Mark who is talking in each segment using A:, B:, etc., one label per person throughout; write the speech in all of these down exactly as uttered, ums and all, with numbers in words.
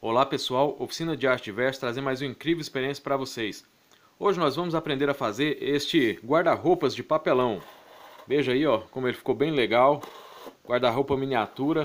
A: Olá pessoal, Oficina de Arte Diversa trazendo mais uma incrível experiência para vocês. Hoje nós vamos aprender a fazer este guarda-roupas de papelão. Veja aí ó, como ele ficou bem legal, guarda-roupa miniatura.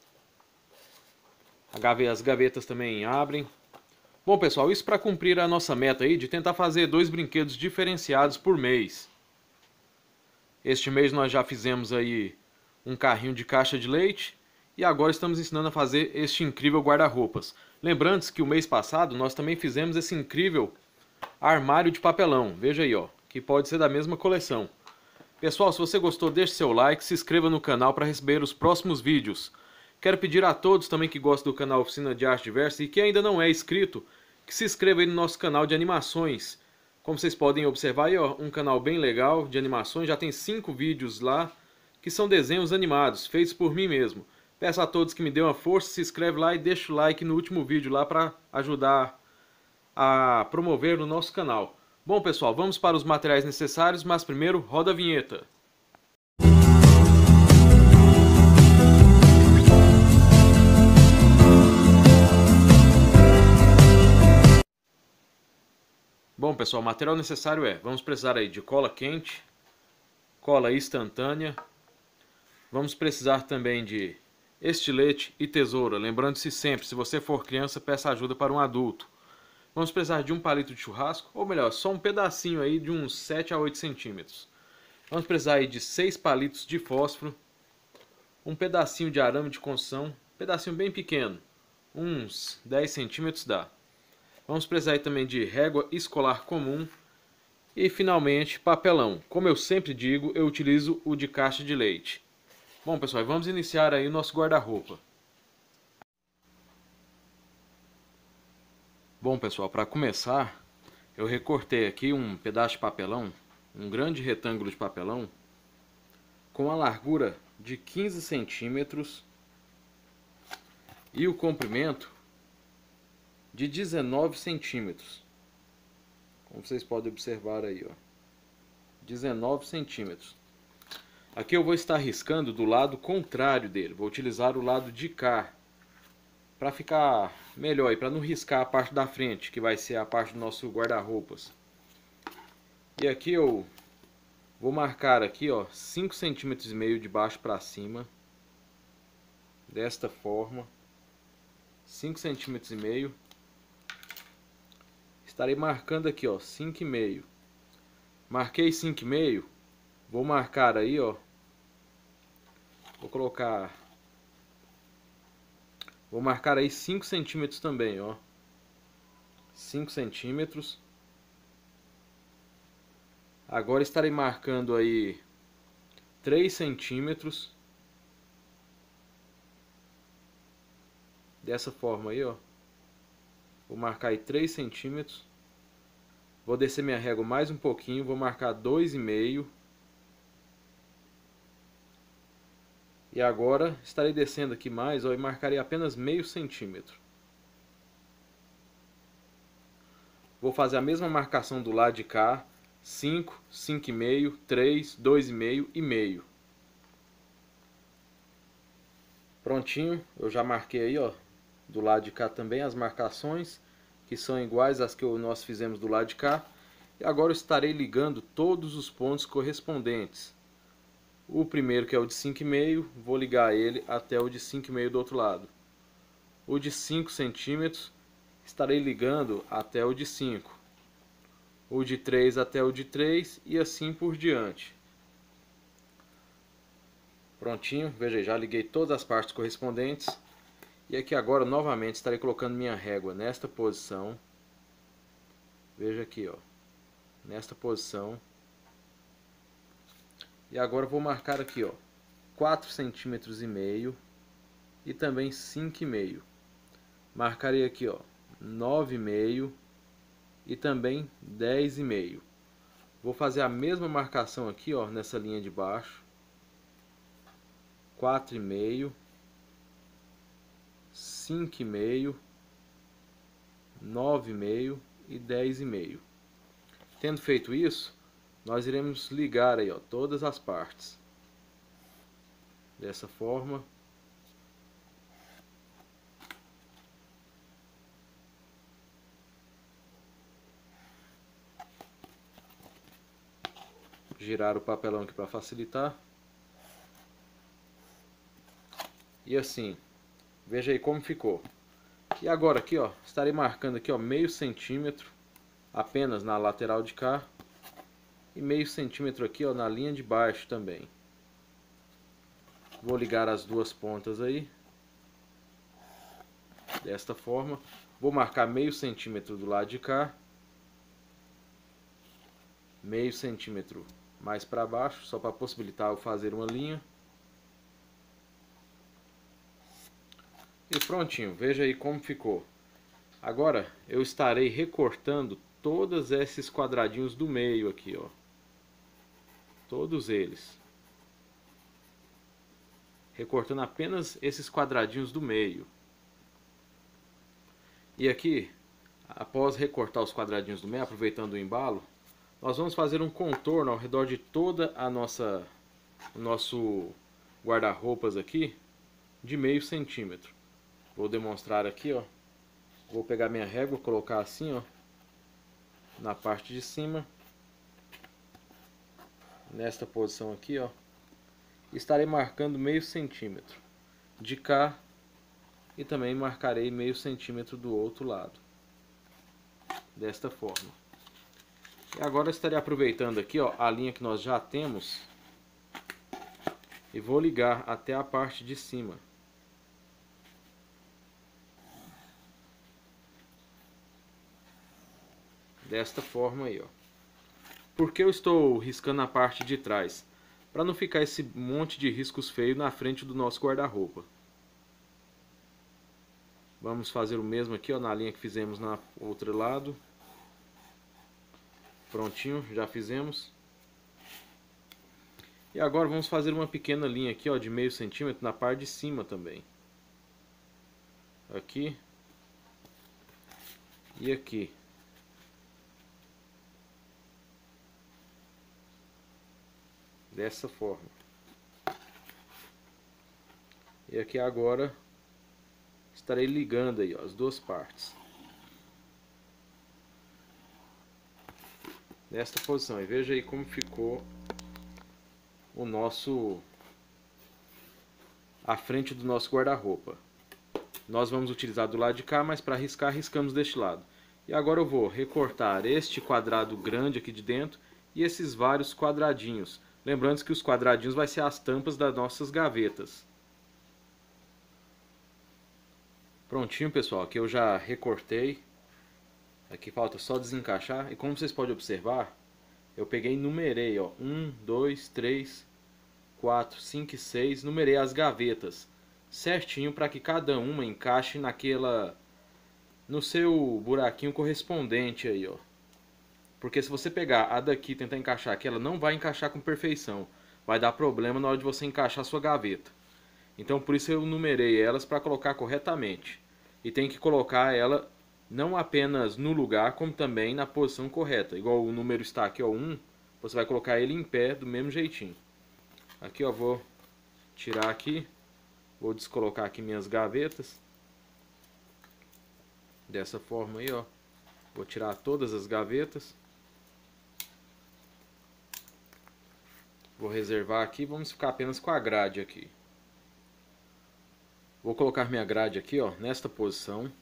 A: As gavetas também abrem. Bom pessoal, isso para cumprir a nossa meta aí de tentar fazer dois brinquedos diferenciados por mês. Este mês nós já fizemos aí um carrinho de caixa de leite e agora estamos ensinando a fazer este incrível guarda-roupas. Lembrando que o mês passado nós também fizemos esse incrível armário de papelão. Veja aí ó, que pode ser da mesma coleção. Pessoal, se você gostou, deixe seu like, se inscreva no canal para receber os próximos vídeos. Quero pedir a todos também que gostam do canal Oficina de Arte Diversa e que ainda não é inscrito, que se inscreva aí no nosso canal de animações. Como vocês podem observar aí, ó, um canal bem legal de animações, já tem cinco vídeos lá, que são desenhos animados, feitos por mim mesmo. Peço a todos que me dêem uma força, se inscreve lá e deixa o like no último vídeo lá para ajudar a promover no nosso canal. Bom pessoal, vamos para os materiais necessários, mas primeiro roda a vinheta. Bom pessoal, o material necessário é, vamos precisar aí de cola quente, cola instantânea, vamos precisar também de estilete e tesoura, lembrando-se sempre, se você for criança, peça ajuda para um adulto. Vamos precisar de um palito de churrasco, ou melhor, só um pedacinho aí de uns sete a oito centímetros. Vamos precisar aí de seis palitos de fósforo, um pedacinho de arame de construção, um pedacinho bem pequeno, uns dez centímetros dá. Vamos precisar aí também de régua escolar comum e finalmente papelão. Como eu sempre digo, eu utilizo o de caixa de leite. Bom pessoal, vamos iniciar aí o nosso guarda-roupa. Bom pessoal, para começar, eu recortei aqui um pedaço de papelão, um grande retângulo de papelão, com a largura de quinze centímetros e o comprimento de dezenove centímetros. Como vocês podem observar aí, ó, dezenove centímetros. Aqui eu vou estar riscando do lado contrário dele, vou utilizar o lado de cá, para ficar melhor e para não riscar a parte da frente, que vai ser a parte do nosso guarda-roupas. E aqui eu vou marcar aqui, ó, cinco centímetros e meio de baixo para cima, desta forma, cinco centímetros e meio. Estarei marcando aqui, ó, cinco e meio. Marquei cinco e meio, vou marcar aí, ó, vou colocar, vou marcar aí cinco centímetros também, ó, cinco centímetros. Agora estarei marcando aí três centímetros, dessa forma aí, ó, vou marcar aí três centímetros. Vou descer minha régua mais um pouquinho, vou marcar dois e meio. E agora estarei descendo aqui mais, ó, e marcarei apenas meio centímetro. Vou fazer a mesma marcação do lado de cá, cinco, cinco e meio, três, dois e meio e meio. Prontinho, eu já marquei aí, ó, do lado de cá também as marcações, que são iguais às que nós fizemos do lado de cá. E agora eu estarei ligando todos os pontos correspondentes. O primeiro, que é o de cinco e meio, vou ligar ele até o de cinco e meio do outro lado. O de cinco centímetros, estarei ligando até o de cinco. O de três até o de três e assim por diante. Prontinho, veja aí, já liguei todas as partes correspondentes. E aqui agora novamente estarei colocando minha régua nesta posição. Veja aqui, ó, nesta posição. E agora vou marcar aqui, ó, quatro centímetros e meio e também cinco e meio. Marcarei aqui, ó, nove e meio e também dez e meio. Vou fazer a mesma marcação aqui, ó, nessa linha de baixo. quatro e meio, cinco e meio, nove e meio e dez e meio. Tendo feito isso, nós iremos ligar aí, ó, todas as partes. Dessa forma. girar o papelão aqui para facilitar. E assim, veja aí como ficou. E agora aqui, ó, estarei marcando aqui, ó, meio centímetro apenas na lateral de cá e meio centímetro aqui, ó, na linha de baixo também. Vou ligar as duas pontas aí, desta forma. Vou marcar meio centímetro do lado de cá, meio centímetro mais para baixo, só para possibilitar eu fazer uma linha. E prontinho, veja aí como ficou. Agora eu estarei recortando todos esses quadradinhos do meio aqui, ó. Todos eles. Recortando apenas esses quadradinhos do meio. E aqui, após recortar os quadradinhos do meio, aproveitando o embalo, nós vamos fazer um contorno ao redor de toda a nossa, o nosso guarda-roupas aqui, de meio centímetro. Vou demonstrar aqui, ó. Vou pegar minha régua, colocar assim, ó, na parte de cima, nesta posição aqui, ó. Estarei marcando meio centímetro de cá e também marcarei meio centímetro do outro lado, desta forma. E agora estarei aproveitando aqui, ó, a linha que nós já temos e vou ligar até a parte de cima. Desta forma aí, ó. Por que eu estou riscando a parte de trás? Para não ficar esse monte de riscos feios na frente do nosso guarda-roupa. Vamos fazer o mesmo aqui, ó, na linha que fizemos na outro lado. Prontinho, já fizemos. E agora vamos fazer uma pequena linha aqui, ó, de meio centímetro na parte de cima também. Aqui. E aqui. Dessa forma. E aqui agora estarei ligando aí, ó, as duas partes. Nesta posição. E veja aí como ficou o nosso, a frente do nosso guarda-roupa. Nós vamos utilizar do lado de cá, mas para riscar, riscamos deste lado. E agora eu vou recortar este quadrado grande aqui de dentro e esses vários quadradinhos. Lembrando que os quadradinhos vai ser as tampas das nossas gavetas. Prontinho, pessoal, aqui eu já recortei. Aqui falta só desencaixar. E como vocês podem observar, eu peguei e numerei, ó, um, dois, três, quatro, cinco e seis. Numerei as gavetas certinho para que cada uma encaixe naquela, no seu buraquinho correspondente aí, ó. Porque se você pegar a daqui e tentar encaixar aqui, ela não vai encaixar com perfeição. Vai dar problema na hora de você encaixar a sua gaveta. Então por isso eu numerei elas para colocar corretamente. E tem que colocar ela não apenas no lugar, como também na posição correta. Igual o número está aqui, ó, um, você vai colocar ele em pé do mesmo jeitinho. Aqui, ó, vou tirar aqui. Vou descolocar aqui minhas gavetas. Dessa forma aí, ó. Vou tirar todas as gavetas. Vou reservar aqui, vamos ficar apenas com a grade aqui. Vou colocar minha grade aqui, ó, nesta posição.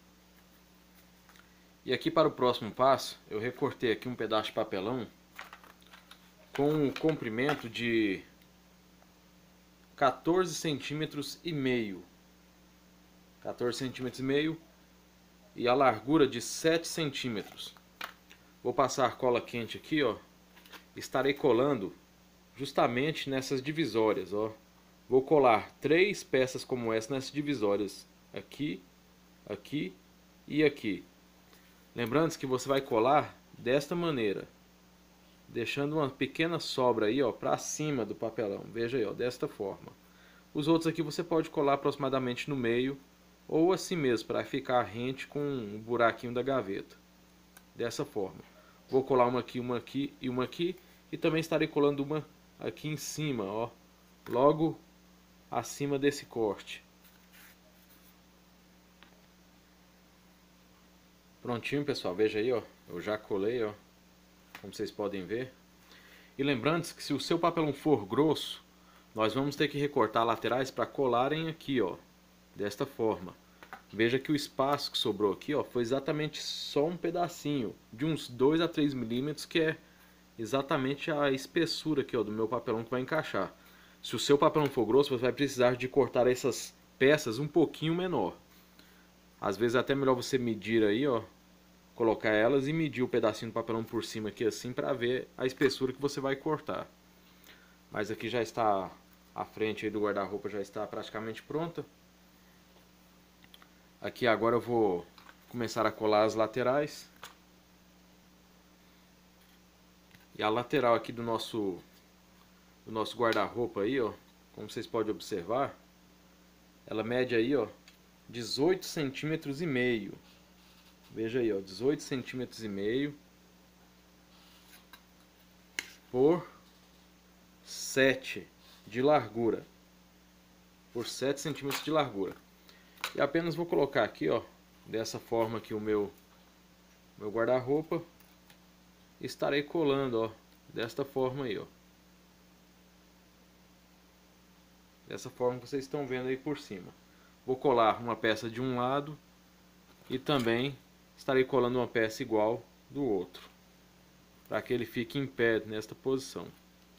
A: E aqui para o próximo passo, eu recortei aqui um pedaço de papelão com um comprimento de quatorze centímetros e meio. quatorze centímetros e meio e a largura de sete centímetros. Vou passar cola quente aqui, ó. Estarei colando justamente nessas divisórias, ó. Vou colar três peças como essa nessas divisórias, aqui, aqui e aqui. Lembrando que você vai colar desta maneira, deixando uma pequena sobra aí, ó, para cima do papelão. Veja aí, ó, desta forma. Os outros aqui você pode colar aproximadamente no meio ou assim mesmo, para ficar rente com o buraquinho da gaveta. Dessa forma. Vou colar uma aqui, uma aqui e uma aqui. E também estarei colando uma aqui em cima, ó, logo acima desse corte. Prontinho, pessoal, veja aí, ó, eu já colei, ó, como vocês podem ver. E lembrando que se o seu papelão for grosso, nós vamos ter que recortar laterais para colarem aqui, ó, desta forma. Veja que o espaço que sobrou aqui, ó, foi exatamente só um pedacinho, de uns dois a três milímetros, que é exatamente a espessura aqui, ó, do meu papelão que vai encaixar. Se o seu papelão for grosso, você vai precisar de cortar essas peças um pouquinho menor. Às vezes é até melhor você medir aí, ó, colocar elas e medir o pedacinho do papelão por cima aqui assim, para ver a espessura que você vai cortar. Mas aqui já está, a frente aí do guarda-roupa já está praticamente pronta. Aqui agora eu vou começar a colar as laterais. E a lateral aqui do nosso do nosso guarda-roupa aí, ó, como vocês podem observar, ela mede aí, ó, dezoito centímetros e meio. Veja aí, ó, dezoito centímetros e meio por sete de largura. Por sete centímetros de largura. E apenas vou colocar aqui, ó, dessa forma aqui o meu meu guarda-roupa. Estarei colando, ó, desta forma aí, ó. Dessa forma que vocês estão vendo aí por cima. Vou colar uma peça de um lado e também estarei colando uma peça igual do outro, para que ele fique em pé nesta posição.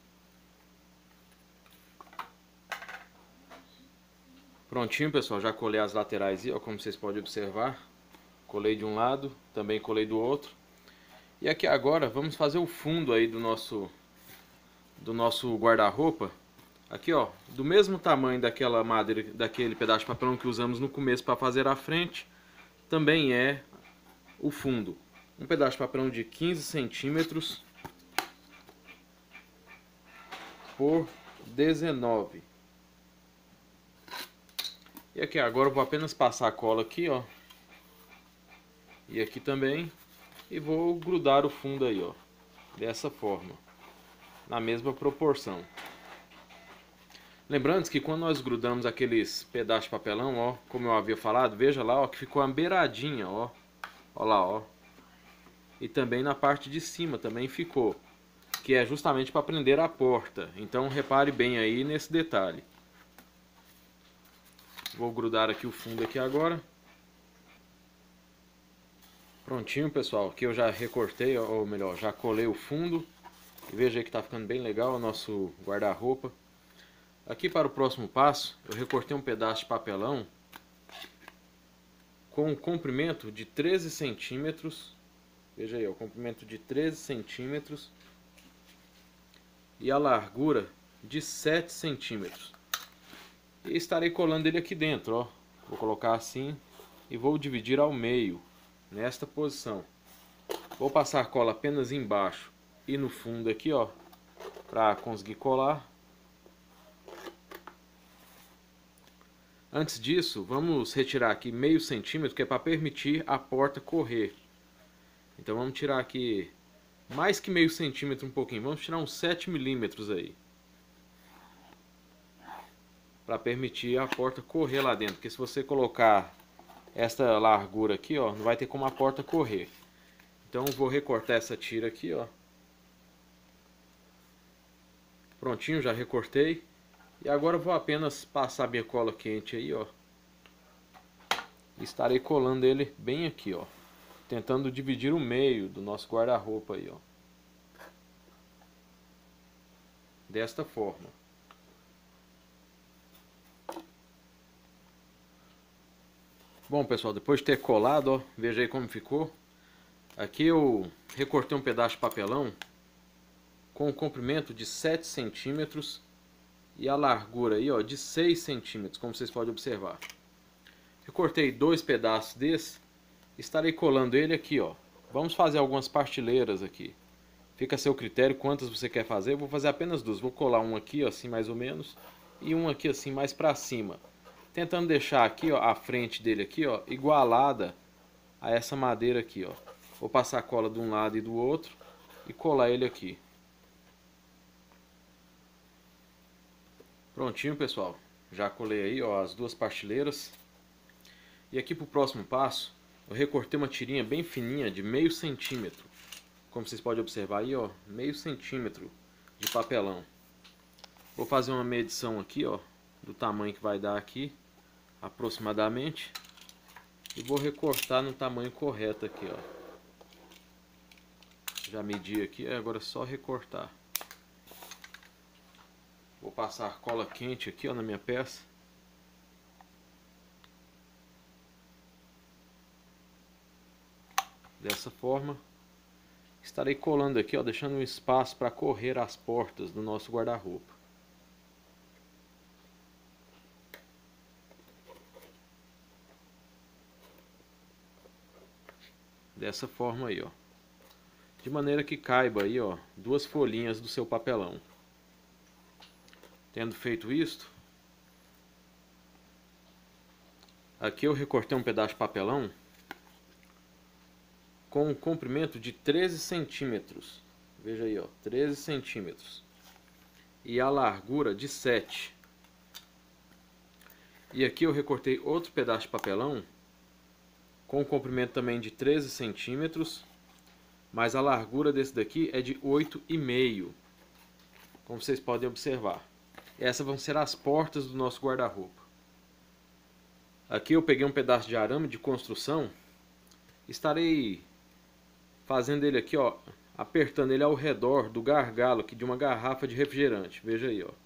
A: Prontinho, pessoal, já colei as laterais aí, ó, como vocês podem observar. Colei de um lado, também colei do outro. E aqui agora vamos fazer o fundo aí do nosso do nosso guarda-roupa. Aqui, ó, do mesmo tamanho daquela madeira, daquele pedaço de papelão que usamos no começo para fazer a frente, também é o fundo. Um pedaço de papelão de quinze centímetros por dezenove. E aqui agora eu vou apenas passar a cola aqui, ó. E aqui também. E vou grudar o fundo aí, ó. Dessa forma. Na mesma proporção. Lembrando que quando nós grudamos aqueles pedaços de papelão, ó, como eu havia falado, veja lá, ó, que ficou uma beiradinha, ó. Ó lá, ó. E também na parte de cima também ficou. Que é justamente para prender a porta. Então repare bem aí nesse detalhe. Vou grudar aqui o fundo aqui agora. Prontinho, pessoal. Aqui eu já recortei, ou melhor, já colei o fundo. E veja aí que tá ficando bem legal o nosso guarda-roupa. Aqui para o próximo passo, eu recortei um pedaço de papelão com um comprimento de treze centímetros. Veja aí, o comprimento de treze centímetros e a largura de sete centímetros. E estarei colando ele aqui dentro, ó. Vou colocar assim e vou dividir ao meio, nesta posição. Vou passar cola apenas embaixo e no fundo aqui, ó, para conseguir colar. Antes disso, vamos retirar aqui meio centímetro, que é para permitir a porta correr. Então vamos tirar aqui mais que meio centímetro um pouquinho, vamos tirar uns sete milímetros aí. Para permitir a porta correr lá dentro, porque se você colocar esta largura aqui, ó, não vai ter como a porta correr. Então vou recortar essa tira aqui, ó. Prontinho, já recortei. E agora vou apenas passar minha cola quente aí, ó. E estarei colando ele bem aqui, ó. Tentando dividir o meio do nosso guarda-roupa aí, ó. Desta forma. Bom, pessoal, depois de ter colado, ó, veja aí como ficou. Aqui eu recortei um pedaço de papelão com um comprimento de sete centímetros e a largura aí, ó, de seis centímetros, como vocês podem observar. Recortei dois pedaços desse, estarei colando ele aqui, ó. Vamos fazer algumas partilheiras aqui. Fica a seu critério quantas você quer fazer. Eu vou fazer apenas duas. Vou colar um aqui, ó, assim mais ou menos, e um aqui assim mais para cima, tentando deixar aqui, ó, a frente dele aqui, ó, igualada a essa madeira aqui, ó. Vou passar a cola de um lado e do outro e colar ele aqui. Prontinho, pessoal. Já colei aí, ó, as duas partilheiras. E aqui para o próximo passo, eu recortei uma tirinha bem fininha de meio centímetro. Como vocês podem observar aí, ó, meio centímetro. de papelão. Vou fazer uma medição aqui, ó, do tamanho que vai dar aqui, aproximadamente. E vou recortar no tamanho correto aqui, ó. Já medi aqui, agora é só recortar. Vou passar cola quente aqui, ó, na minha peça. Dessa forma. Estarei colando aqui, ó, deixando um espaço para correr as portas do nosso guarda-roupa. Dessa forma aí, ó. De maneira que caiba aí, ó, duas folhinhas do seu papelão. Tendo feito isto, aqui eu recortei um pedaço de papelão com um comprimento de treze centímetros. Veja aí, ó, treze centímetros. E a largura de sete. E aqui eu recortei outro pedaço de papelão com um comprimento também de treze centímetros, mas a largura desse daqui é de oito e meio, como vocês podem observar. Essas vão ser as portas do nosso guarda-roupa. Aqui eu peguei um pedaço de arame de construção. Estarei fazendo ele aqui, ó, apertando ele ao redor do gargalo aqui de uma garrafa de refrigerante. Veja aí, ó.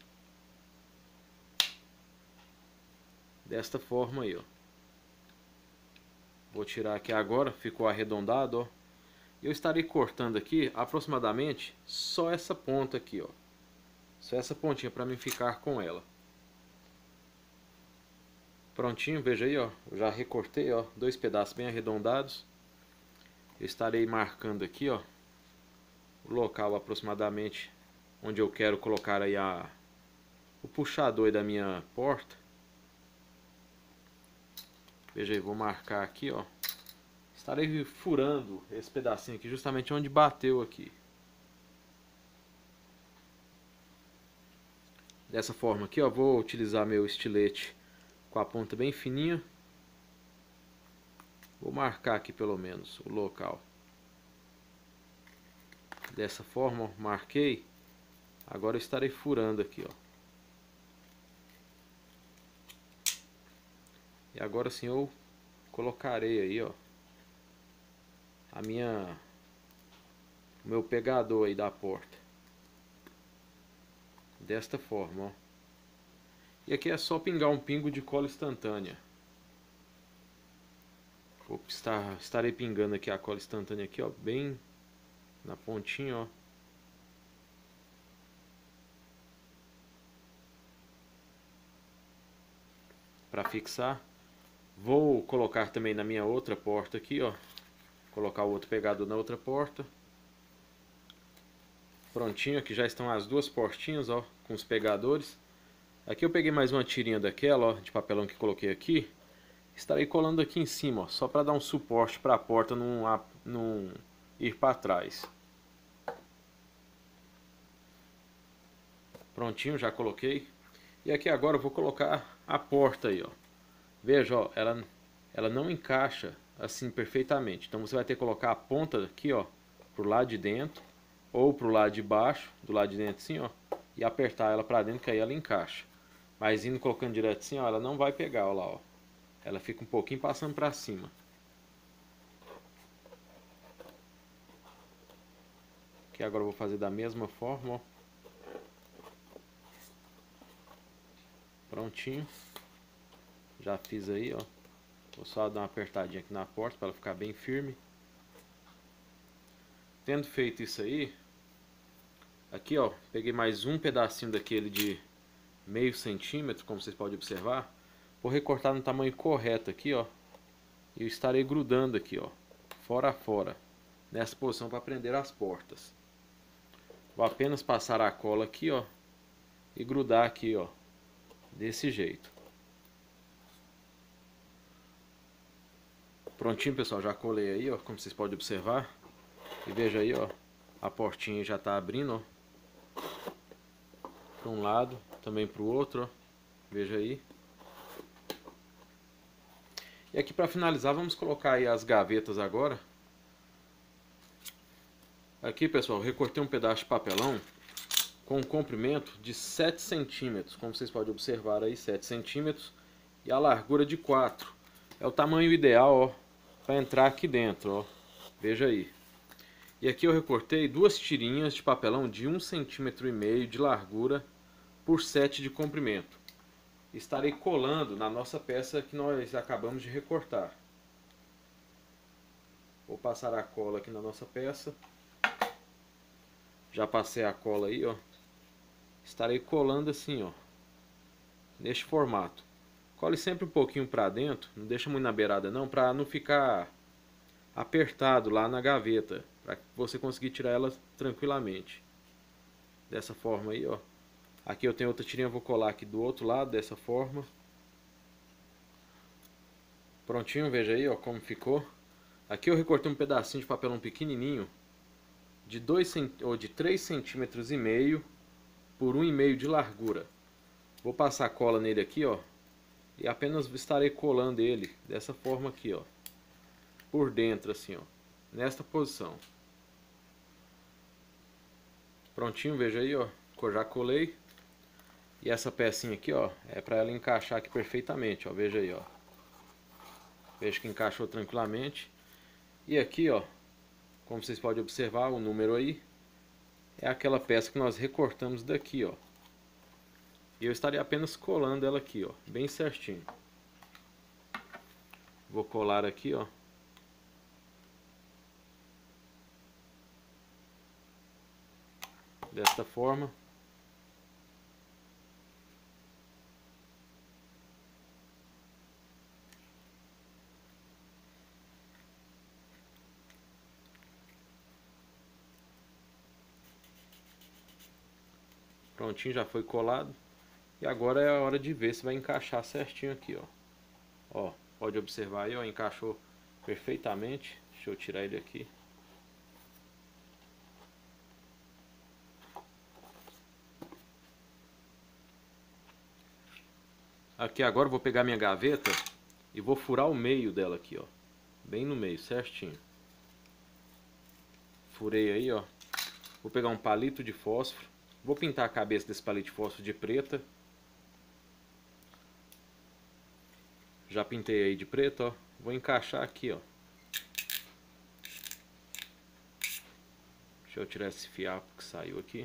A: Desta forma aí, ó. Vou tirar aqui agora, ficou arredondado, ó. Eu estarei cortando aqui aproximadamente só essa ponta aqui, ó. Só essa pontinha para mim ficar com ela. Prontinho, veja aí, ó. Eu já recortei, ó, dois pedaços bem arredondados. Eu estarei marcando aqui, ó, o local aproximadamente onde eu quero colocar aí a, o puxador aí da minha porta. Veja aí, vou marcar aqui, ó. Estarei furando esse pedacinho aqui justamente onde bateu aqui. Dessa forma aqui, ó, vou utilizar meu estilete com a ponta bem fininha. Vou marcar aqui pelo menos o local. Dessa forma, ó, marquei. Agora eu estarei furando aqui, ó. E agora sim eu colocarei aí, ó, a minha o meu pegador aí da porta. Desta forma, ó. E aqui é só pingar um pingo de cola instantânea. Vou estar, estarei pingando aqui a cola instantânea aqui, ó, bem na pontinha, ó. Para fixar. Vou colocar também na minha outra porta aqui, ó. Colocar o outro pegador na outra porta. Prontinho, aqui já estão as duas portinhas, ó, com os pegadores. Aqui eu peguei mais uma tirinha daquela, ó, de papelão que coloquei aqui. Estarei colando aqui em cima, ó, só para dar um suporte para a porta não, não ir para trás. Prontinho, já coloquei. E aqui agora eu vou colocar a porta aí, ó. Veja, ó, ela, ela não encaixa assim perfeitamente. Então você vai ter que colocar a ponta aqui, ó, pro lado de dentro ou pro lado de baixo, do lado de dentro assim, ó, e apertar ela para dentro que aí ela encaixa. Mas indo colocando direto assim, ó, ela não vai pegar, ó lá, ó. Ela fica um pouquinho passando para cima. Aqui agora eu vou fazer da mesma forma, ó. Prontinho. Já fiz aí, ó. Vou só dar uma apertadinha aqui na porta para ela ficar bem firme. Tendo feito isso aí, aqui, ó, peguei mais um pedacinho daquele de meio centímetro, como vocês podem observar. Vou recortar no tamanho correto aqui, ó. E eu estarei grudando aqui, ó, fora a fora, nessa posição para prender as portas. Vou apenas passar a cola aqui, ó, e grudar aqui, ó, desse jeito. Prontinho, pessoal, já colei aí, ó, como vocês podem observar. E veja aí, ó, a portinha já tá abrindo, ó, para um lado, também para o outro, ó. Veja aí. E aqui para finalizar, vamos colocar aí as gavetas agora. Aqui, pessoal, recortei um pedaço de papelão com um comprimento de sete centímetros, como vocês podem observar aí, sete centímetros, e a largura de quatro. É o tamanho ideal, ó, para entrar aqui dentro, ó. Veja aí. E aqui eu recortei duas tirinhas de papelão de um centímetro e meio de largura por sete de comprimento. Estarei colando na nossa peça que nós acabamos de recortar. Vou passar a cola aqui na nossa peça. Já passei a cola aí, ó. Estarei colando assim, ó, neste formato. Cole sempre um pouquinho para dentro, não deixa muito na beirada não, para não ficar apertado lá na gaveta, para você conseguir tirar ela tranquilamente. Dessa forma aí, ó. Aqui eu tenho outra tirinha, vou colar aqui do outro lado, dessa forma. Prontinho, veja aí, ó, como ficou. Aqui eu recortei um pedacinho de papelão pequenininho, de dois ou de três centímetros e meio por um e meio de largura. Vou passar cola nele aqui, ó, e apenas estarei colando ele dessa forma aqui, ó, por dentro assim, ó, nesta posição. Prontinho, veja aí, ó, que eu já colei. E essa pecinha aqui, ó, é para ela encaixar aqui perfeitamente, ó, veja aí, ó. Veja que encaixou tranquilamente. E aqui, ó, como vocês podem observar, o número aí é aquela peça que nós recortamos daqui, ó. E eu estarei apenas colando ela aqui, ó, bem certinho. Vou colar aqui, ó. Desta forma. Prontinho, já foi colado. E agora é a hora de ver se vai encaixar certinho aqui, ó. Ó, pode observar aí, ó, encaixou perfeitamente. Deixa eu tirar ele aqui. Aqui agora eu vou pegar minha gaveta e vou furar o meio dela aqui, ó. Bem no meio, certinho. Furei aí, ó. Vou pegar um palito de fósforo. Vou pintar a cabeça desse palito de fósforo de preta. Já pintei aí de preto, ó. Vou encaixar aqui, ó. Deixa eu tirar esse fiapo que saiu aqui.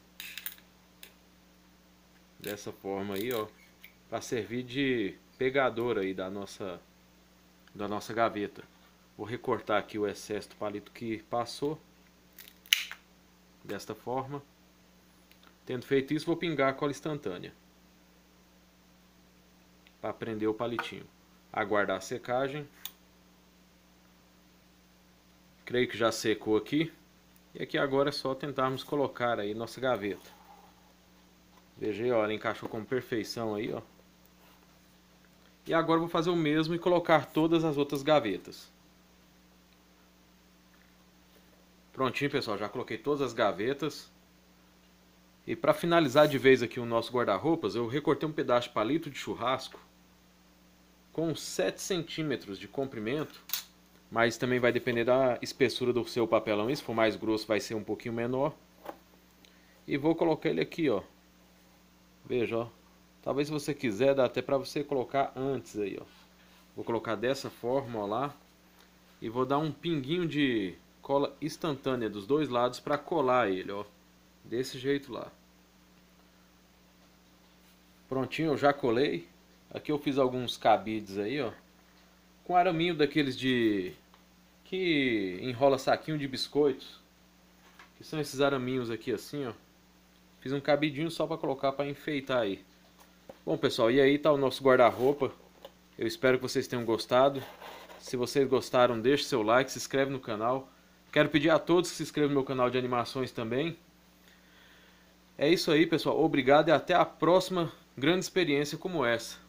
A: Dessa forma aí, ó. Para servir de pegador aí da nossa, da nossa gaveta. Vou recortar aqui o excesso do palito que passou. Desta forma. Tendo feito isso, vou pingar a cola instantânea. Para prender o palitinho. Aguardar a secagem. Creio que já secou aqui. E aqui agora é só tentarmos colocar aí nossa gaveta. Veja aí, ó, ela encaixou com perfeição aí, ó. E agora eu vou fazer o mesmo e colocar todas as outras gavetas. Prontinho, pessoal, já coloquei todas as gavetas. E para finalizar de vez aqui o nosso guarda-roupas, eu recortei um pedaço de palito de churrasco com sete centímetros de comprimento, mas também vai depender da espessura do seu papelão. Se for mais grosso vai ser um pouquinho menor. E vou colocar ele aqui, ó. Veja, ó. Talvez se você quiser, dá até para você colocar antes aí, ó. Vou colocar dessa forma, ó lá. E vou dar um pinguinho de cola instantânea dos dois lados para colar ele, ó. Desse jeito lá. Prontinho, eu já colei. Aqui eu fiz alguns cabides aí, ó. Com araminho daqueles de... que enrola saquinho de biscoitos. Que são esses araminhos aqui assim, ó. Fiz um cabidinho só para colocar para enfeitar aí. Bom, pessoal, e aí tá o nosso guarda-roupa. Eu espero que vocês tenham gostado. Se vocês gostaram, deixe seu like, se inscreve no canal. Quero pedir a todos que se inscrevam no meu canal de animações também. É isso aí, pessoal. Obrigado e até a próxima grande experiência como essa.